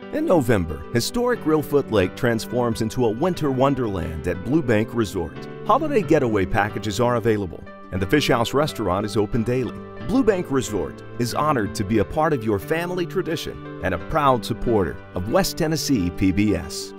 In November, historic Reelfoot Lake transforms into a winter wonderland at Blue Bank Resort. Holiday getaway packages are available, and the Fish House restaurant is open daily. Blue Bank Resort is honored to be a part of your family tradition and a proud supporter of West Tennessee PBS.